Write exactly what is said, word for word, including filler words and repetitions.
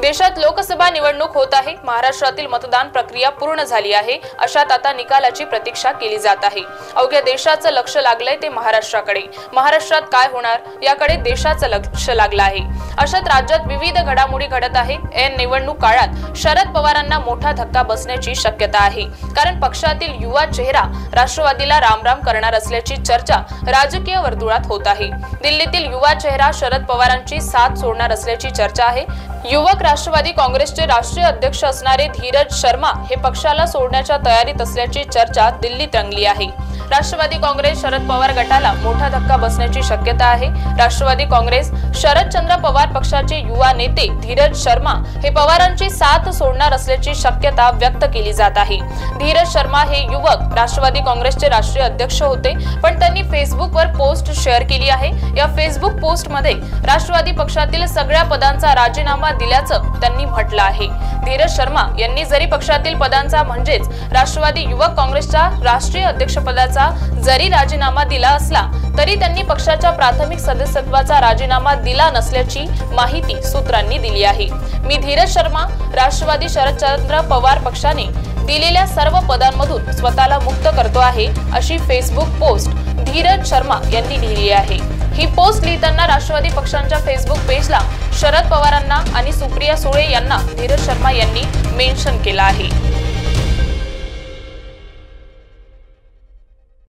देशात लोकसभा निवडणूक होत आहे। महाराष्ट्रातील मतदान प्रक्रिया पूर्ण झाली आहे। अशात आता निकालाची प्रतीक्षा केली जात आहे। अवघ्या देशाचं लक्ष लागलंय ते महाराष्ट्राकडे। महाराष्ट्रात काय होणार याकडे देशाचं लक्ष लागलं आहे। अशात राज्यात विविध घडामोडी घडत आहे। या निवडणूक काळात शरद पवारांना मोठा धक्का बसण्याची शक्यता आहे, कारण पक्षातील युवा चेहरा राष्ट्रवादीला रामराम करणार असल्याची चर्चा राजकीय वर्तुळात होत आहे। दिल्लीतील युवा चेहरा शरद पवारांची साथ सोडणार असल्याची चर्चा आहे। युवक राष्ट्रवादी काँग्रेसचे राष्ट्रीय अध्यक्ष असणारे धीरज शर्मा हे पक्षाला सोडण्याच्या तयारीत असल्याची चर्चा दिल्लीत रंगली आहे। राष्ट्रवादी काँग्रेस शरद पवार गटाला मोठा धक्का बसण्याची शक्यता आहे। राष्ट्रवादी काँग्रेस शरदचंद्र पवार पक्षाचे युवा नेते धीरज शर्मा हे पवारांची साथ सोडणार असल्याची शक्यता व्यक्त केली जात आहे। धीरज शर्मा हे युवक राष्ट्रवादी काँग्रेसचे राष्ट्रीय अध्यक्ष होते, पण त्यांनी फेसबुकवर पोस्ट शेअर केली आहे। या फेसबुक पोस्टमध्ये राष्ट्रवादी पक्षातील सगळ्या पदांचा राजीनामा दिल्याचं त्यांनी म्हटलं आहे। धीरज शर्मा यांनी जरी पक्षातील पदांचा म्हणजेच राष्ट्रवादी युवक काँग्रेसच्या राष्ट्रीय अध्यक्षपदाचा जरी राजीनामा दिला असला तरी त्यांनी पक्षाच्या प्राथमिक सदस्यत्वाचा राजीनामा दिला नसल्याची माहिती सूत्रांनी दिली आहे। मी धीरज शर्मा राष्ट्रवादी शरदचंद्र पवार पक्षाने दिलेल्या सर्व पदांमधून स्वतःला मुक्त करतो आहे, अशी फेसबुक पोस्ट धीरज शर्मा यांनी लिहिली आहे। ही पोस्ट लिहिताना राष्ट्रवादी पक्षांच्या फेसबुक पेजला शरद पवारांना आणि सुप्रिया सुळे यांना धीरज शर्मा यांनी मेन्शन केला आहे।